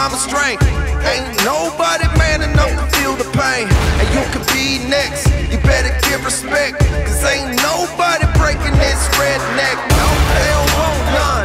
mama's strength. Ain't nobody man enough to feel the pain. And you could be next, you better give respect, cause ain't nobody breaking this redneck. No, they don't want none.